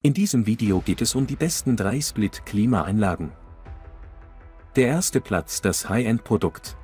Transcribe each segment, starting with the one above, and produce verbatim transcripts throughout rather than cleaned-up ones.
In diesem Video geht es um die besten drei Split-Klimaanlagen. Der erste Platz, das High-End-Produkt.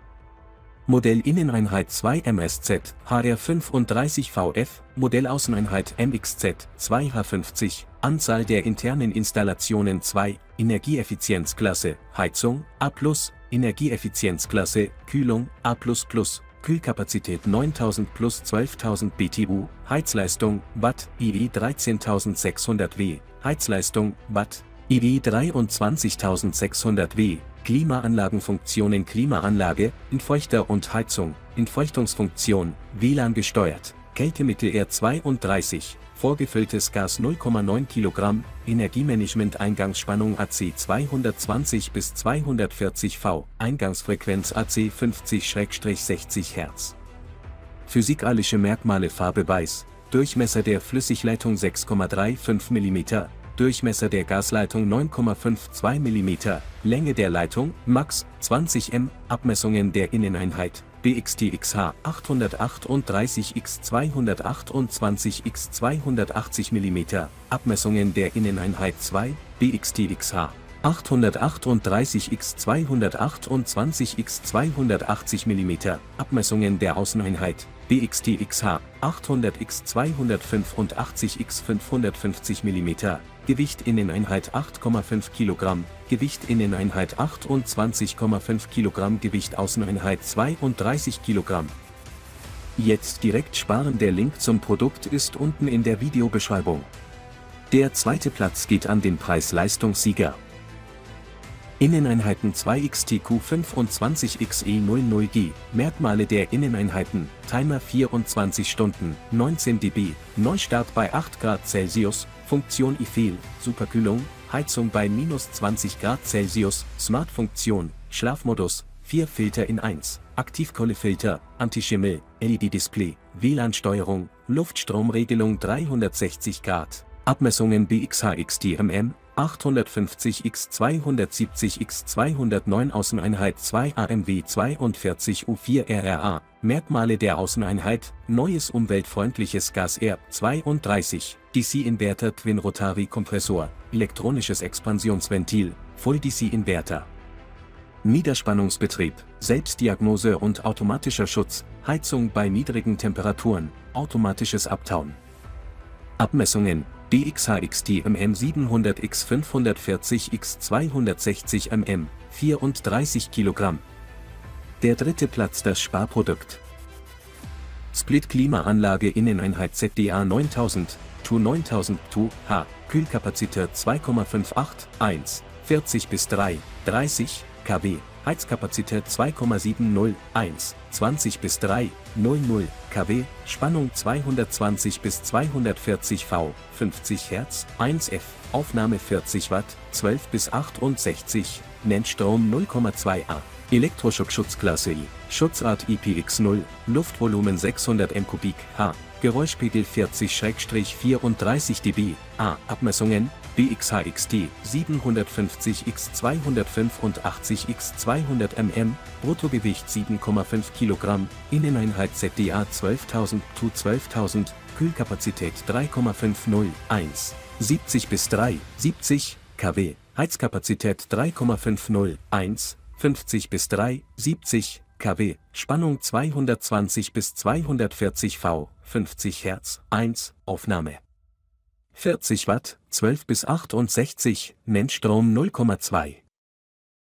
Modell Inneneinheit zwei M S Z H R fünfunddreißig V F, Modell Außeneinheit M X Z zwei H fünfzig, Anzahl der internen Installationen zwei, Energieeffizienzklasse, Heizung, A plus, Energieeffizienzklasse, Kühlung, A plus plus, Kühlkapazität neuntausend plus zwölftausend B T U, Heizleistung, Watt, I W dreizehntausendsechshundert Watt, Heizleistung, Watt, I W dreiundzwanzigtausendsechshundert Watt, Klimaanlagenfunktionen Klimaanlage, Entfeuchter und Heizung, Entfeuchtungsfunktion, W L A N gesteuert, Kältemittel R zweiunddreißig, vorgefülltes Gas null Komma neun Kilogramm, Energiemanagement Eingangsspannung A C zweihundertzwanzig bis zweihundertvierzig Volt, Eingangsfrequenz A C fünfzig bis sechzig Hertz. Physikalische Merkmale Farbe weiß, Durchmesser der Flüssigleitung sechs Komma fünfunddreißig Millimeter, Durchmesser der Gasleitung neun Komma zweiundfünfzig Millimeter, Länge der Leitung, Max, zwanzig Meter, Abmessungen der Inneneinheit, B X T X H achthundertachtunddreißig mal zweihundertachtundzwanzig mal zweihundertachtzig Millimeter, Abmessungen der Inneneinheit zwei, B X T X H achthundertachtunddreißig mal zweihundertachtundzwanzig mal zweihundertachtzig Millimeter, Abmessungen der Außeneinheit, B X T X H achthundert mal zweihundertfünfundachtzig mal fünfhundertfünfzig Millimeter, Gewicht Inneneinheit acht Komma fünf Kilogramm, Gewicht Inneneinheit achtundzwanzig Komma fünf Kilogramm, Gewicht Außeneinheit zweiunddreißig Kilogramm. Jetzt direkt sparen, der Link zum Produkt ist unten in der Videobeschreibung. Der zweite Platz geht an den Preis-Leistungssieger. Inneneinheiten zwei X T Q fünfundzwanzig X E null null G, Merkmale der Inneneinheiten, Timer vierundzwanzig Stunden, neunzehn dB, Neustart bei acht Grad Celsius, Funktion I F E L, Superkühlung, Heizung bei minus zwanzig Grad Celsius, Smart-Funktion, Schlafmodus, vier Filter in eins, Aktivkohlefilter, Antischimmel, L E D-Display, W L A N-Steuerung, Luftstromregelung dreihundertsechzig Grad, Abmessungen B X H X T M M, achthundertfünfzig mal zweihundertsiebzig mal zweihundertneun, Außeneinheit zwei A M W zweiundvierzig U vier R R A, Merkmale der Außeneinheit, neues umweltfreundliches Gas R zweiunddreißig, D C-Inverter Twin-Rotary-Kompressor, elektronisches Expansionsventil, Full-D C-Inverter. Niederspannungsbetrieb, Selbstdiagnose und automatischer Schutz, Heizung bei niedrigen Temperaturen, automatisches Abtauen. Abmessungen, B X H X T M M siebenhundert mal fünfhundertvierzig mal zweihundertsechzig Millimeter, vierunddreißig Kilogramm. Der dritte Platz, das Sparprodukt. Split-Klimaanlage Inneneinheit Z D A neuntausend, TU neuntausend TU H, Kühlkapazität zwei Komma fünfhundertachtundsechzig, vierzig bis drei, dreißig Kilowatt, Heizkapazität zwei Komma siebenhunderteins, zwanzig bis drei, hundert Kilowatt, Spannung zweihundertzwanzig bis zweihundertvierzig Volt, fünfzig Hertz, eins F, Aufnahme vierzig Watt, zwölf bis achtundsechzig, Nennstrom null Komma zwei A, Elektroschockschutzklasse I, Schutzart I P X null, Luftvolumen sechshundert Meter Kubik, Geräuschpegel vierzig bis vierunddreißig dB, A, Abmessungen, B X H X T siebenhundertfünfzig mal zweihundertfünfundachtzig mal zweihundert Millimeter, Bruttogewicht sieben Komma fünf Kilogramm, Inneneinheit Z D A zwölftausend, TU zwölftausend, Kühlkapazität drei Komma fünfhunderteins, siebzig bis drei, siebzig Kilowatt, Heizkapazität drei Komma fünfhunderteins, fünfzig bis drei, siebzig Kilowatt, Spannung zweihundertzwanzig bis zweihundertvierzig Volt, fünfzig Hertz, eins, Aufnahme vierzig Watt, zwölf bis achtundsechzig, Nennstrom null Komma zwei.